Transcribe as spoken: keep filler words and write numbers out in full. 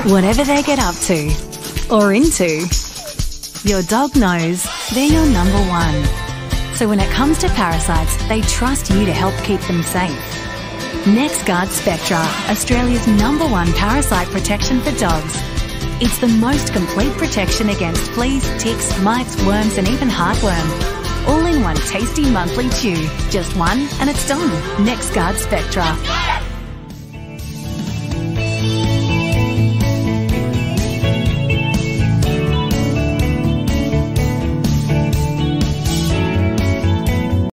Whatever they get up to or into, your dog knows they're your number one. So when it comes to parasites, they trust you to help keep them safe. Nexgard Spectra, Australia's number one parasite protection for dogs. It's the most complete protection against fleas, ticks, mites, worms and even heartworm. All in one tasty monthly chew. Just one and it's done. Nexgard Spectra.